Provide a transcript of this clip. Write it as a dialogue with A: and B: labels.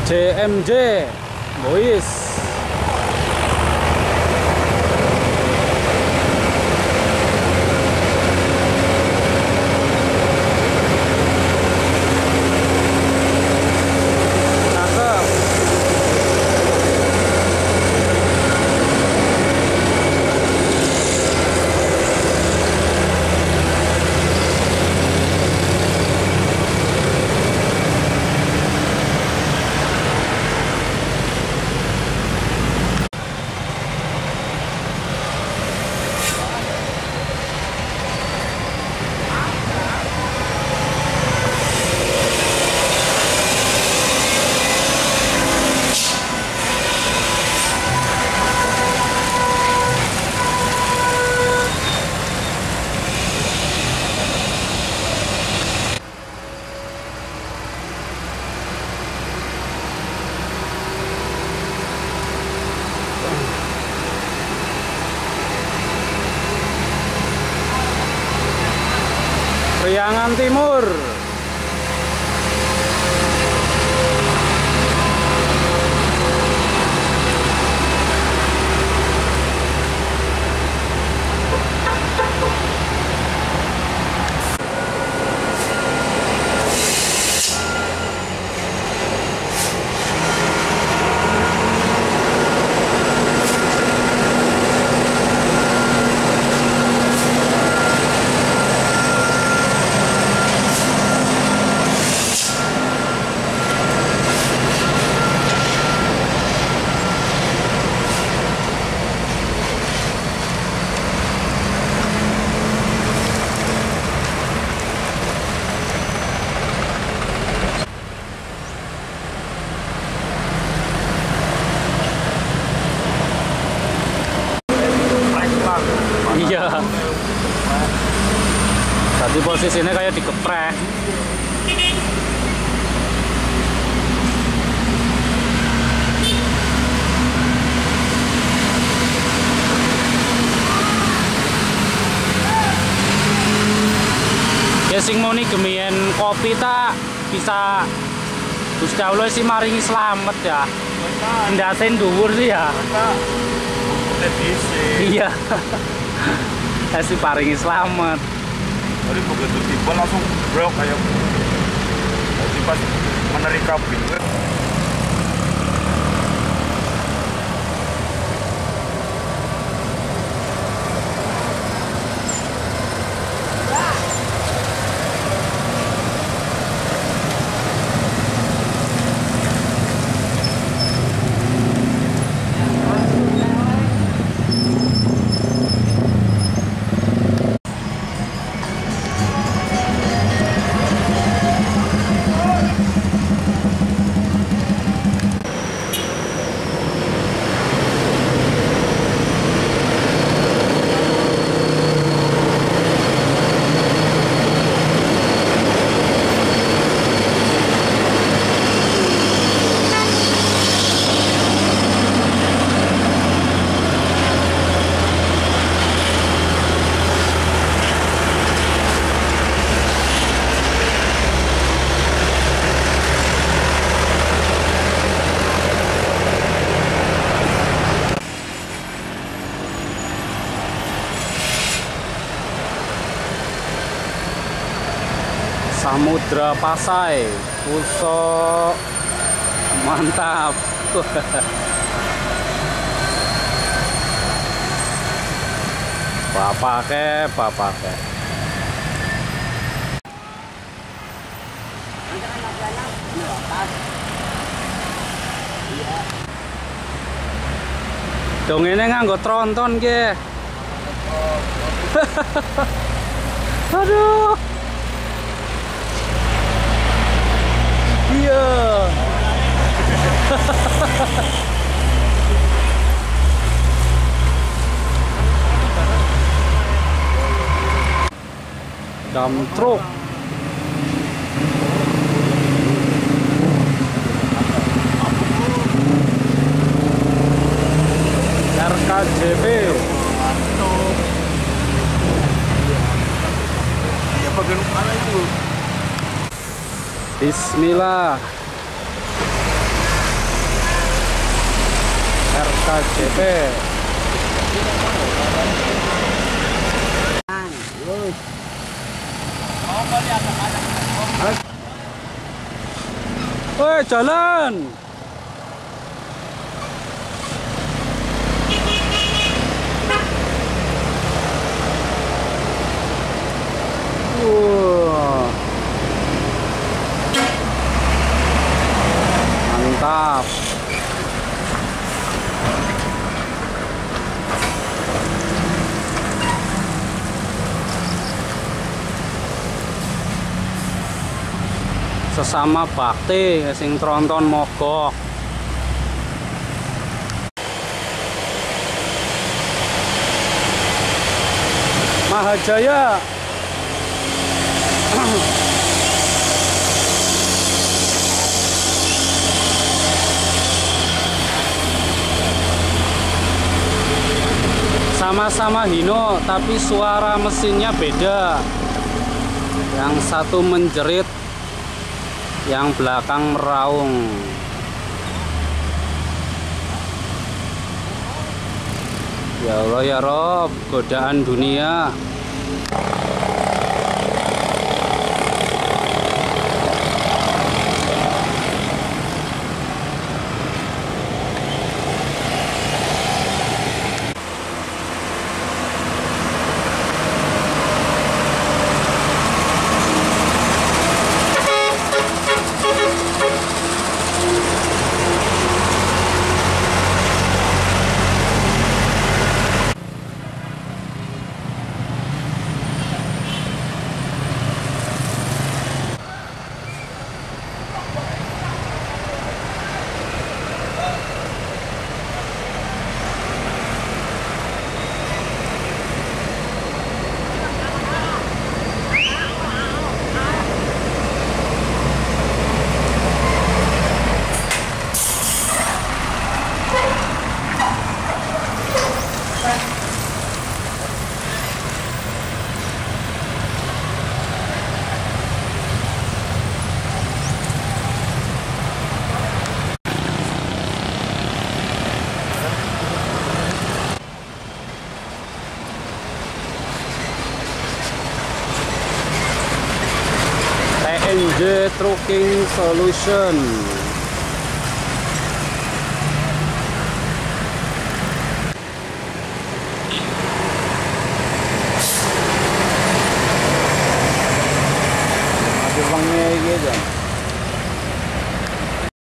A: JMJ Boys. Priangan Timur. Iya. Tadi posisinya kayak dikeprek. Ya sing muni gemien kopi tak bisa Gusti Allah sih maringi selamat ya. Ndasen dhuwur sih ya. Iya. Kasih paringi selamat.
B: Jadi begitu tiba langsung bro kayak jadi pas menerika pintu.
A: Samudra Pasai, Puso, mantap. Bapake. Dong ini nganggo tronton ke. Aduh. Iya. Dump truck. RKJP.
B: Iya bagian mana itu?
A: Bismillah. RKJP. Woi, jalan. Mantap. Sesama bakti sing tronton mogok. Mahajaya. Sama-sama Hino, tapi suara mesinnya beda. Yang satu menjerit, yang belakang meraung. Ya Allah ya Rob, godaan dunia. TNJ Trucking Solution. Ada bangnya gitu.